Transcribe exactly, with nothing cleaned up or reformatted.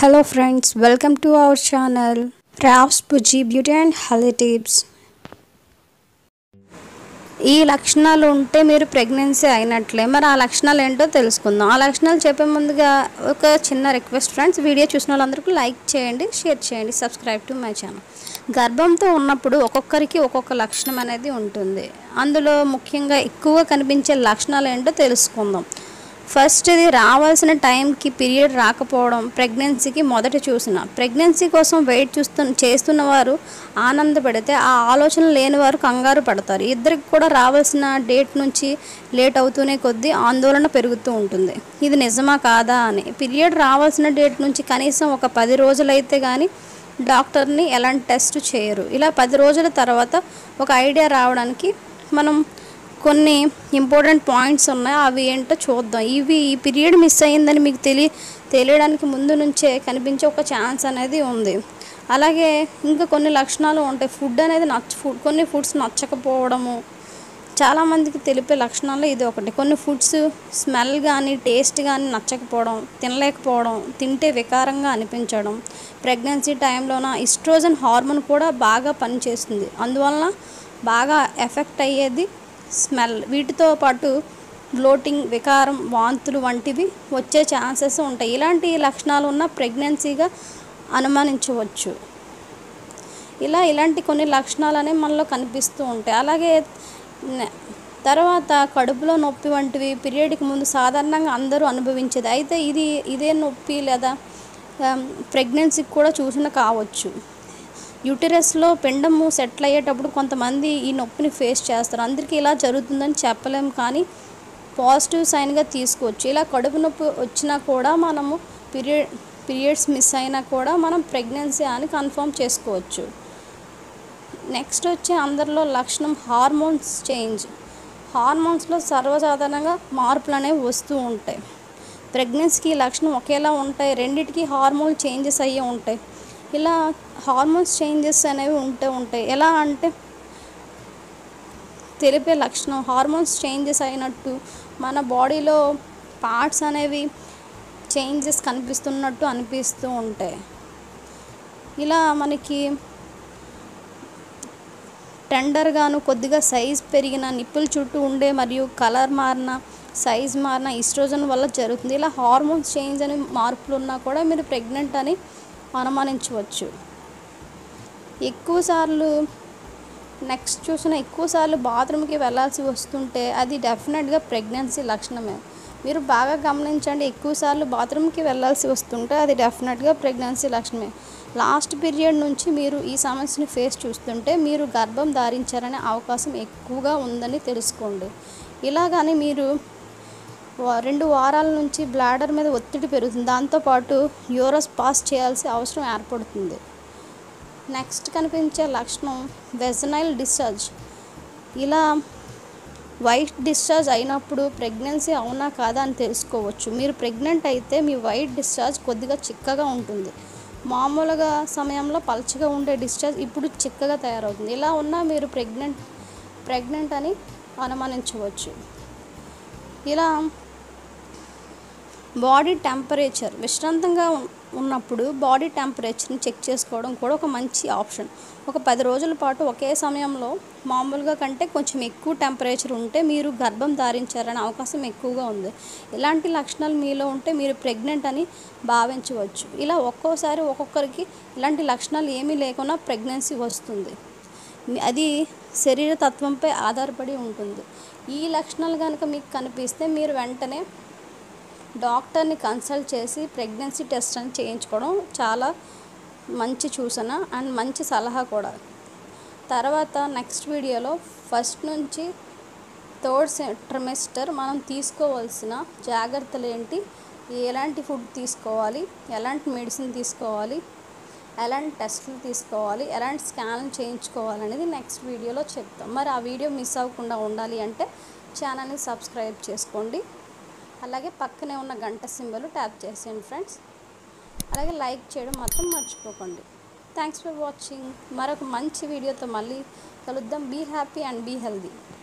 Hello friends, welcome to our channel Raf's Puji Beauty and Health Tips. ఈ లక్షణాలు ఉంటే మీరు ప్రెగ్నెన్సీ అయినట్లే. మరి ఆ లక్షణాలు ఏంటో తెలుసుకుందాం. ఆ లక్షణాలు చెప్పే ముందుగా ఒక చిన్న రిక్వెస్ట్ ఫ్రెండ్స్, వీడియో చూసిన వాళ్ళందరికీ లైక్ చేయండి, షేర్ చేయండి, సబ్స్క్రైబ్ టు మై ఛానల్. గర్భంతో ఉన్నప్పుడు ఒక్కొక్కరికి ఒక్కొక్క లక్షణం అనేది ఉంటుంది. అందులో ముఖ్యంగా ఎక్కువ కనిపించే లక్షణాలు ఏంటో తెలుసుకుందాం. ఫస్ట్, ఇది రావాల్సిన టైంకి పీరియడ్ రాకపోవడం ప్రెగ్నెన్సీకి మొదట చూసిన. ప్రెగ్నెన్సీ కోసం వెయిట్ చూస్తు చేస్తున్న వారు ఆనందపడితే ఆ ఆలోచన లేని వారు కంగారు పడతారు. ఇద్దరికి కూడా రావాల్సిన డేట్ నుంచి లేట్ అవుతూనే కొద్దీ ఆందోళన పెరుగుతూ ఉంటుంది. ఇది నిజమా కాదా అని. పీరియడ్ రావాల్సిన డేట్ నుంచి కనీసం ఒక పది రోజులైతే కానీ డాక్టర్ని ఎలాంటి టెస్ట్ చేయరు. ఇలా పది రోజుల తర్వాత ఒక ఐడియా రావడానికి మనం కొన్ని ఇంపార్టెంట్ పాయింట్స్ ఉన్నాయి. అవి ఏంటో చూద్దాం. ఇవి ఈ పీరియడ్ మిస్ అయ్యిందని మీకు తెలియ తెలియడానికి ముందు నుంచే కనిపించే ఒక ఛాన్స్ అనేది ఉంది. అలాగే ఇంకా కొన్ని లక్షణాలు ఉంటాయి. ఫుడ్ అనేది నచ్చ ఫుడ్ కొన్ని ఫుడ్స్ నచ్చకపోవడము చాలామందికి తెలిపే లక్షణాలు ఇది ఒకటి. కొన్ని ఫుడ్స్ స్మెల్ కానీ టేస్ట్ కానీ నచ్చకపోవడం, తినలేకపోవడం, తింటే వికారంగా అనిపించడం. ప్రెగ్నెన్సీ టైంలోన ఈస్ట్రోజన్ హార్మోన్ కూడా బాగా పనిచేస్తుంది. అందువలన బాగా ఎఫెక్ట్ అయ్యేది స్మెల్. వీటితో పాటు బ్లోటింగ్, వికారం, వాంతులు వంటివి వచ్చే ఛాన్సెస్ ఉంటాయి. ఇలాంటి లక్షణాలు ఉన్న ప్రెగ్నెన్సీగా అనుమానించవచ్చు. ఇలా ఇలాంటి కొన్ని లక్షణాలు అనేవి మనలో కనిపిస్తూ ఉంటాయి. అలాగే తర్వాత కడుపులో నొప్పి వంటివి పీరియడ్కి ముందు సాధారణంగా అందరూ అనుభవించేది. అయితే ఇది ఇదే నొప్పి లేదా ప్రెగ్నెన్సీకి కూడా సూచన కావచ్చు. యూటరస్లో పిండము సెటిల్ అయ్యేటప్పుడు కొంతమంది ఈ నొప్పిని ఫేస్ చేస్తారు. అందరికీ ఇలా జరుగుతుందని చెప్పలేము, కానీ పాజిటివ్ సైన్గా తీసుకోవచ్చు. ఇలా కడుపు నొప్పి వచ్చినా కూడా మనము పీరియడ్ పీరియడ్స్ మిస్ అయినా కూడా మనం ప్రెగ్నెన్సీ అని కన్ఫర్మ్ చేసుకోవచ్చు. నెక్స్ట్ వచ్చే అందరిలో లక్షణం హార్మోన్స్ చేంజ్. హార్మోన్స్లో సర్వసాధారణంగా మార్పులు అనేవి వస్తూ ఉంటాయి. ప్రెగ్నెన్సీకి లక్షణం ఒకేలా ఉంటాయి. రెండింటికి హార్మోన్ చేంజెస్ అయ్యే ఉంటాయి. ఇలా హార్మోన్స్ చేంజెస్ అనేవి ఉంటే ఉంటాయి ఎలా అంటే తెలిపే లక్షణం హార్మోన్స్ చేంజెస్ అయినట్టు మన బాడీలో పార్ట్స్ అనేవి చేంజెస్ కనిపిస్తున్నట్టు అనిపిస్తూ ఉంటాయి. ఇలా మనకి టెండర్గాను కొద్దిగా సైజ్ పెరిగిన, నిప్పుల చుట్టూ ఉండే మరియు కలర్ మారిన, సైజ్ మారిన ఈస్ట్రోజన్ వల్ల జరుగుతుంది. ఇలా హార్మోన్స్ చేంజ్ అని మార్పులు ఉన్నా కూడా మీరు ప్రెగ్నెంట్ అని అనుమానించవచ్చు. ఎక్కువసార్లు నెక్స్ట్ చూసిన ఎక్కువసార్లు బాత్రూమ్కి వెళ్ళాల్సి వస్తుంటే అది డెఫినెట్గా ప్రెగ్నెన్సీ లక్షణమే. మీరు బాగా గమనించండి, ఎక్కువసార్లు బాత్రూమ్కి వెళ్ళాల్సి వస్తుంటే అది డెఫినెట్గా ప్రెగ్నెన్సీ లక్షణమే. లాస్ట్ పీరియడ్ నుంచి మీరు ఈ సమస్యని ఫేస్ చూస్తుంటే మీరు గర్భం ధారించారనే అవకాశం ఎక్కువగా ఉందని తెలుసుకోండి. ఇలాగని మీరు రెండు వారాల నుంచి బ్లాడర్ మీద ఒత్తిడి పెరుగుతుంది. దాంతోపాటు యూరస్ పాస్ చేయాల్సిన అవసరం ఏర్పడుతుంది. నెక్స్ట్ కనిపించే లక్షణం వెజనైల్ డిశ్చార్జ్. ఇలా వైట్ డిశ్చార్జ్ అయినప్పుడు ప్రెగ్నెన్సీ అవునా కాదా అని తెలుసుకోవచ్చు. మీరు ప్రెగ్నెంట్ అయితే మీ వైట్ డిశ్చార్జ్ కొద్దిగా చిక్కగా ఉంటుంది. మామూలుగా సమయంలో పల్చగా ఉండే డిశ్చార్జ్ ఇప్పుడు చిక్కగా తయారవుతుంది. ఇలా ఉన్నా మీరు ప్రెగ్నెంట్ ప్రెగ్నెంట్ అని అనుమానించవచ్చు. ఇలా బాడీ టెంపరేచర్ విశ్రాంతంగా ఉన్నప్పుడు బాడీ టెంపరేచర్ని చెక్ చేసుకోవడం కూడా ఒక మంచి ఆప్షన్. ఒక పది రోజుల పాటు ఒకే సమయంలో మామూలుగా కంటే కొంచెం ఎక్కువ టెంపరేచర్ ఉంటే మీరు గర్భం ధారించారనే అవకాశం ఎక్కువగా ఉంది. ఇలాంటి లక్షణాలు మీలో ఉంటే మీరు ప్రెగ్నెంట్ అని భావించవచ్చు. ఇలా ఒక్కోసారి ఒక్కొక్కరికి ఇలాంటి లక్షణాలు ఏమీ లేకుండా ప్రెగ్నెన్సీ వస్తుంది. అది శరీర తత్వంపై ఆధారపడి ఉంటుంది. ఈ లక్షణాలు కనుక మీకు కనిపిస్తే మీరు వెంటనే డాక్టర్ని కన్సల్ట్ చేసి ప్రెగ్నెన్సీ టెస్ట్ అని చేయించుకోవడం చాలా మంచి సూచన అండ్ మంచి సలహా కూడా. తర్వాత నెక్స్ట్ వీడియోలో ఫస్ట్ నుంచి థర్డ్ ట్రిమెస్టర్ మనం తీసుకోవాల్సిన జాగ్రత్తలు ఏంటి, ఎలాంటి ఫుడ్ తీసుకోవాలి, ఎలాంటి మెడిసిన్ తీసుకోవాలి, ఎలాంటి టెస్టులు తీసుకోవాలి, ఎలాంటి స్కాన్ చేయించుకోవాలి అనేది నెక్స్ట్ వీడియోలో చెప్తాం. మరి ఆ వీడియో మిస్ అవ్వకుండా ఉండాలి అంటే ఛానల్ని సబ్స్క్రైబ్ చేసుకోండి. అలాగే పక్కనే ఉన్న గంట సింబల్ ట్యాప్ చేసేయండి ఫ్రెండ్స్. అలాగే లైక్ చేయడం మాత్రం మర్చిపోకండి. Thanks for watching. మరొక మంచి వీడియోతో మళ్ళీ కలుద్దాం. Be happy and be healthy.